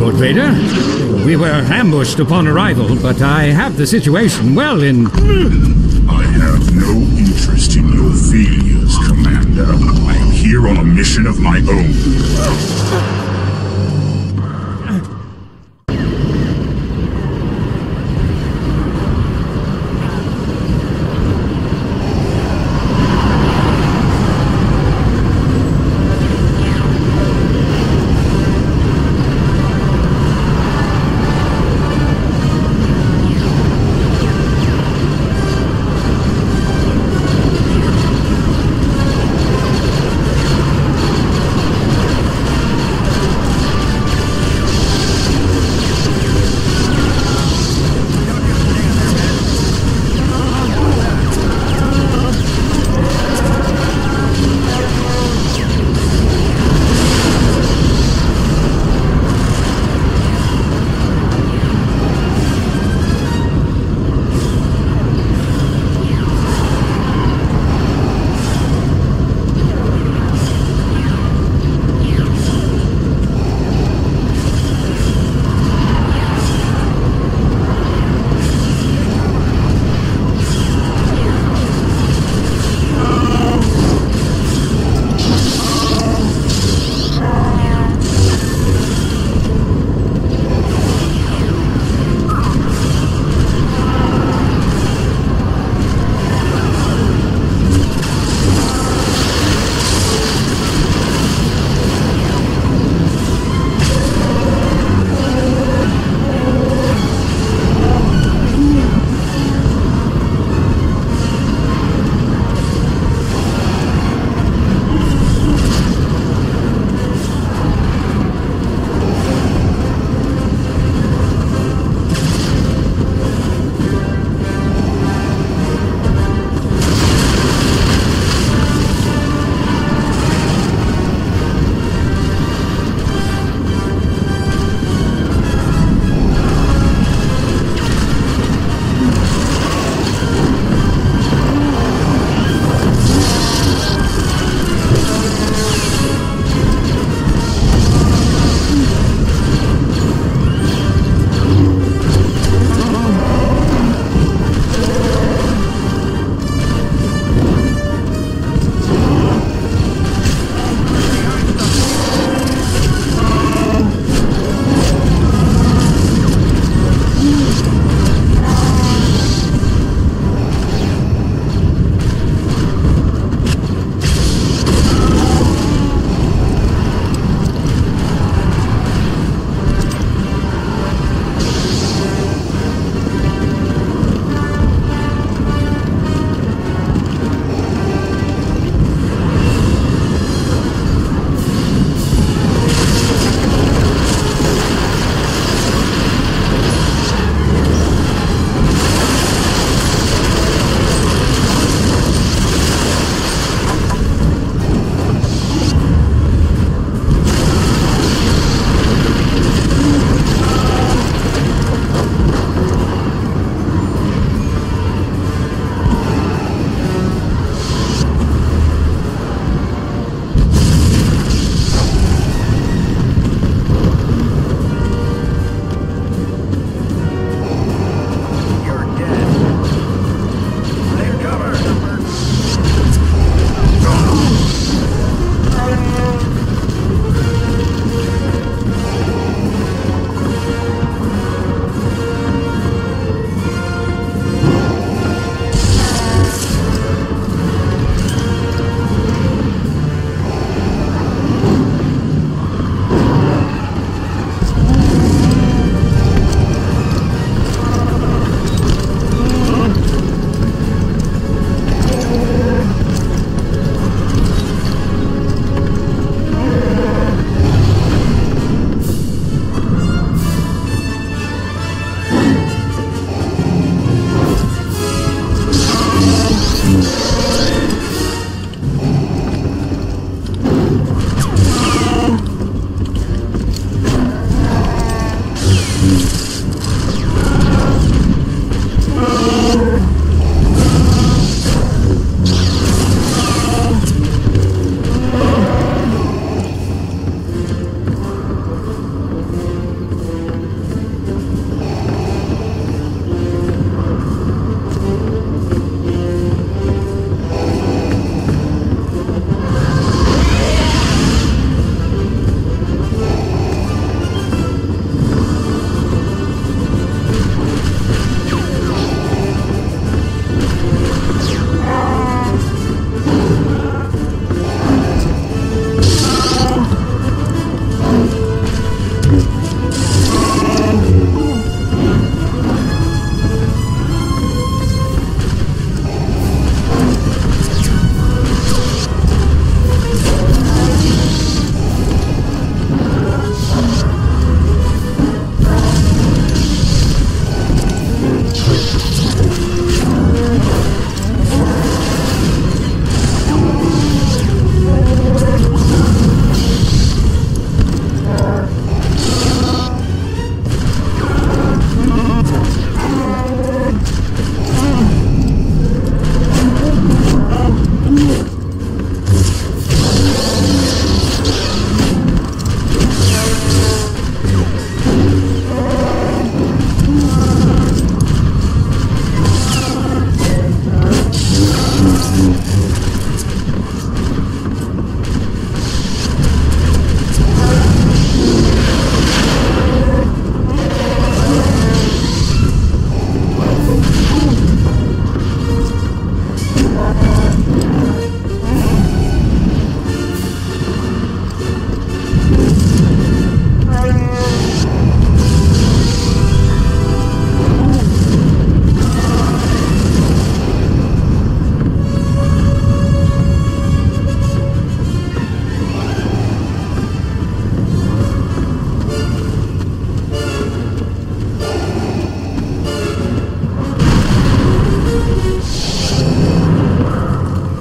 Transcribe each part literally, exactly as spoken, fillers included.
Lord Vader. We were ambushed upon arrival, but I have the situation well in... I have no interest in your failures, Commander. I am here on a mission of my own.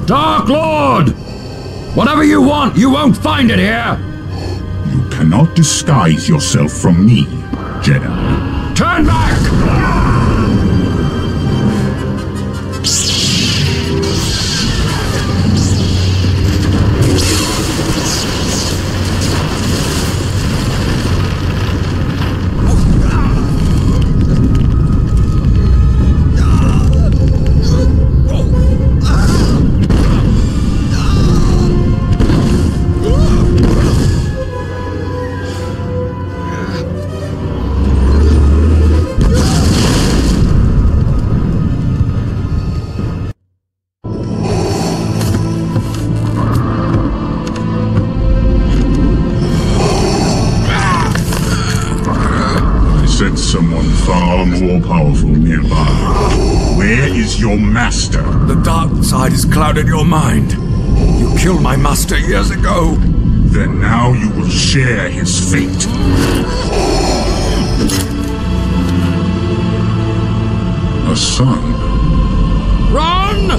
Dark Lord! Whatever you want, you won't find it here! You cannot disguise yourself from me, Jedi. Turn back! Someone far more powerful nearby. Where is your master? The dark side has clouded your mind. You killed my master years ago. Then now you will share his fate. A son. Run!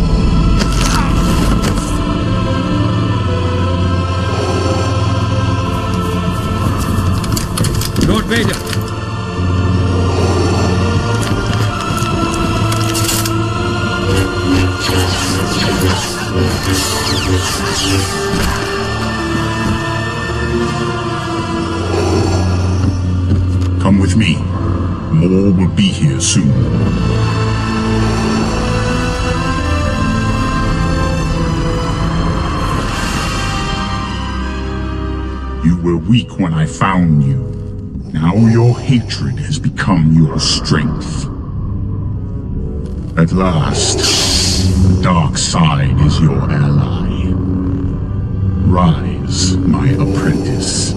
Lord Vader. Come with me. More will be here soon. You were weak when I found you. Now your hatred has become your strength. At last, the dark side is your ally. Rise, my apprentice.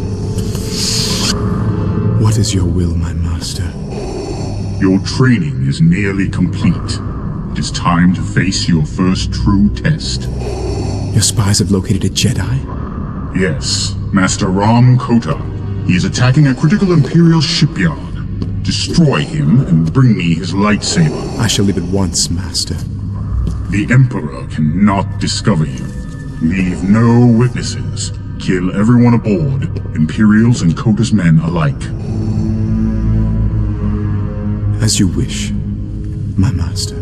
What is your will, my master? Your training is nearly complete. It is time to face your first true test. Your spies have located a Jedi? Yes, Master Ram Kota. He is attacking a critical Imperial shipyard. Destroy him and bring me his lightsaber. I shall leave at once, master. The Emperor cannot discover you. Leave no witnesses. Kill everyone aboard, Imperials and Kota's men alike. As you wish, my master.